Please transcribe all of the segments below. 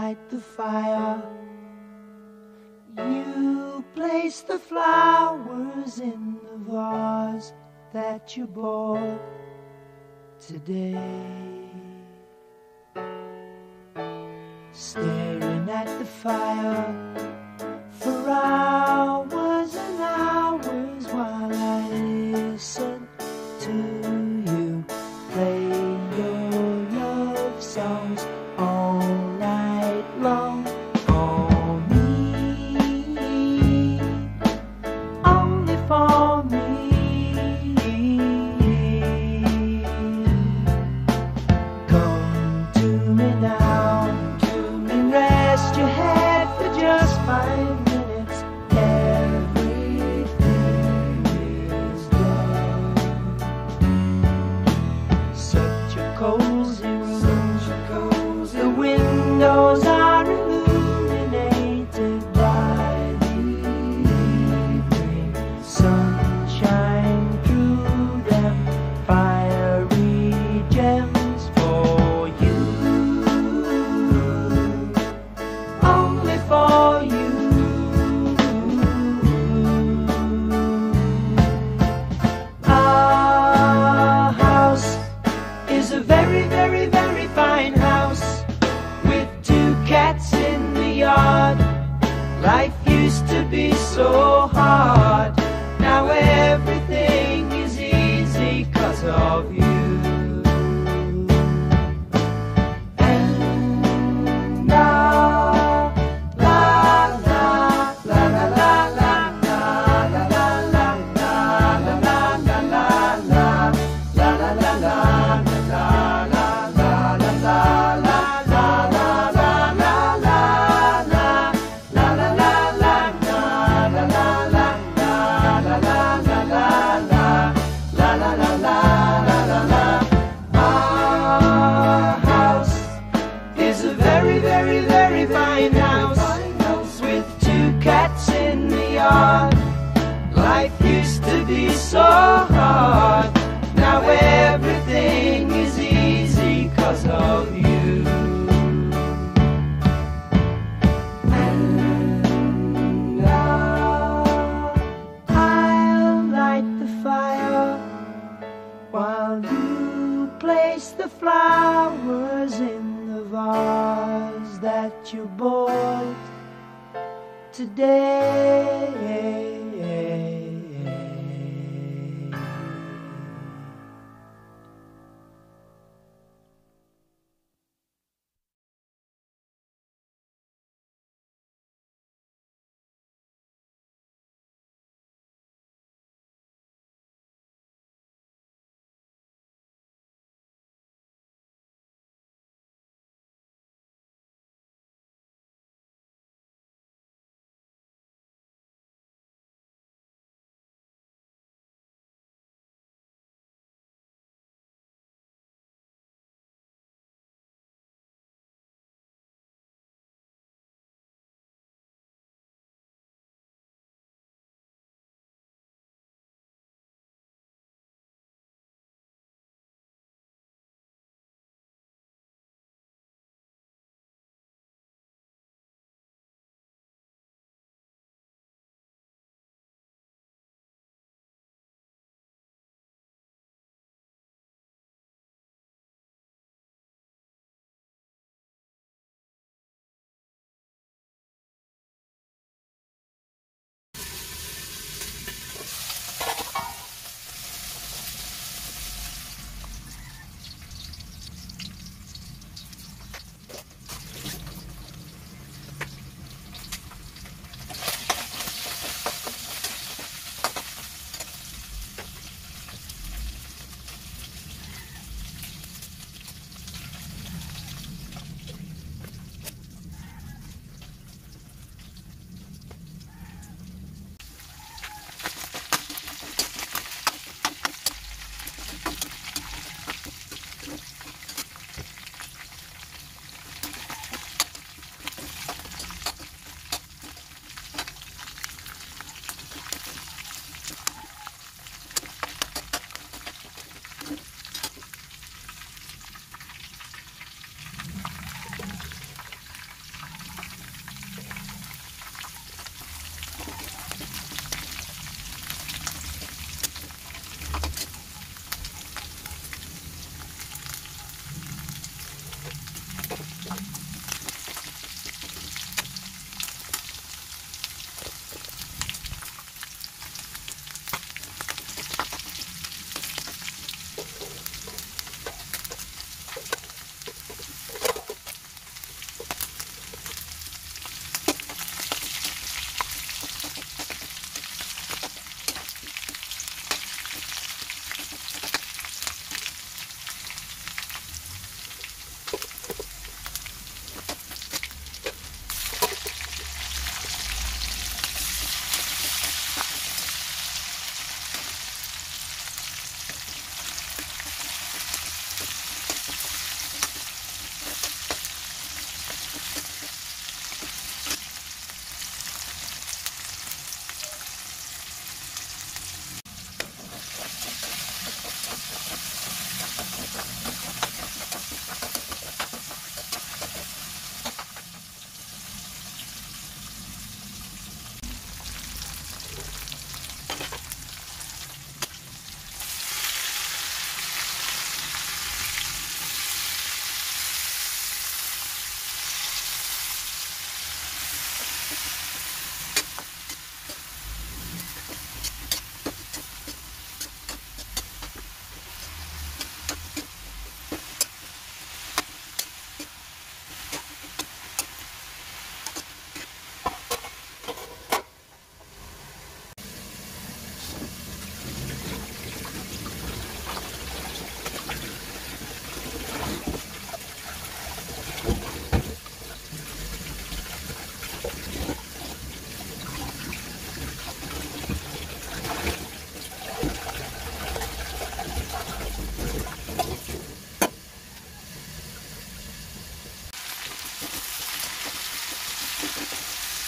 light the fire. You place the flowers in the vase that you bought today. Staring at the fire for hours and hours while I listen to you play your love songs all night long. For me, only for me. Come to me now, rest your head for just 5 minutes. Everything is done. Such a cozy room, the windows are illuminated by the evening sunshine through them, fiery gems for you, only for you. Our house is a very, very, very fine house with 2 cats in the yard. Life used to be so hard, now everything is easy 'cause of you. And now, la la la la la la la la la la la la la la la la la la Our house is a very, very, very fine house with 2 cats in the yard. Life used to be so hard, now everything is easy 'cause of you. And now I'll light the fire while you place the flowers in the vase that you bought today.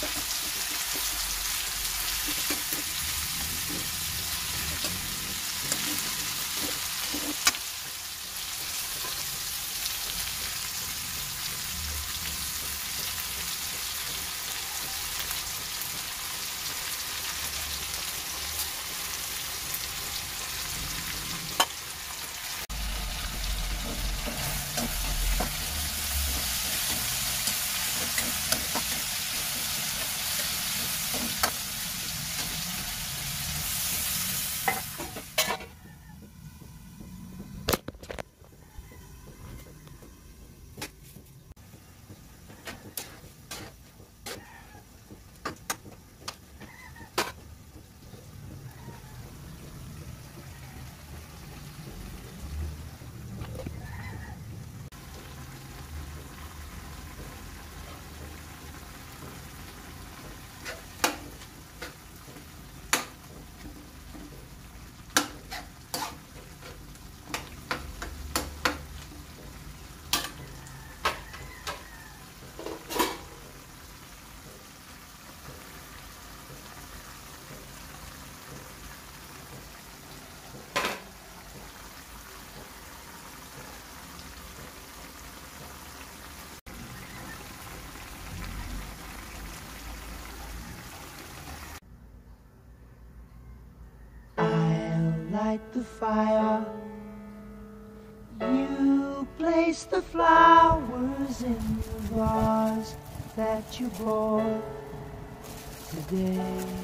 Light the fire. You place the flowers in the vase that you bought today.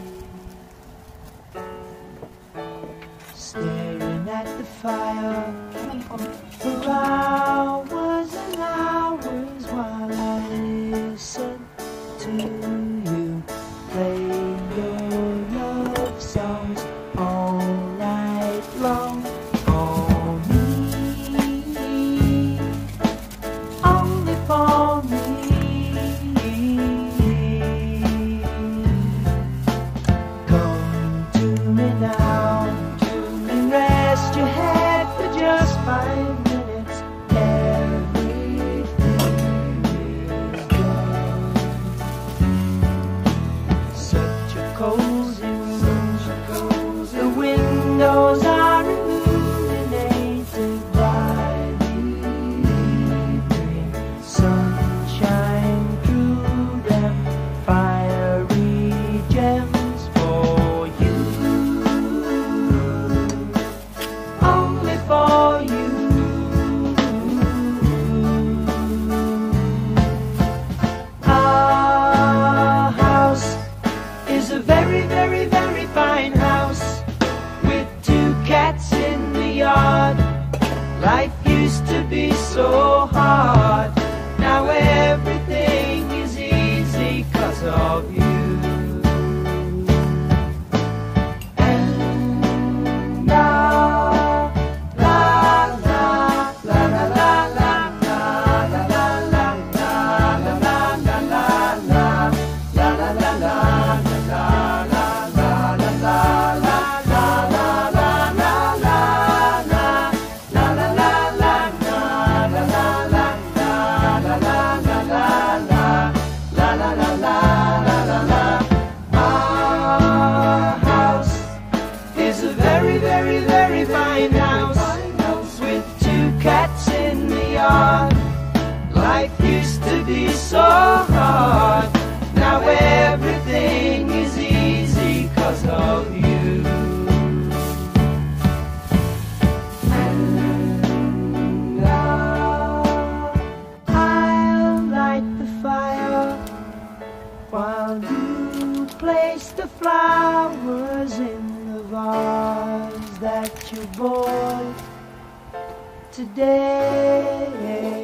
Staring at the fire for hours and hours while I listen to you play your love songs all night long. For me, only for me. Come to me now and rest your head for just 5 minutes. Everything is gone. Such a cozy room, the windows are illuminated by the evening sunshine through them, fiery gems for you, only for you. Our house is a very, very, very fine house with 2 cats in the yard. Life used to be so hard, now everything is easy 'cause of you. And la la la la la la la la la la la la la la la la la la. Life used to be so hard, now everything is easy 'cause of you. And I'll light the fire while you place the flowers in the vase that you bought today.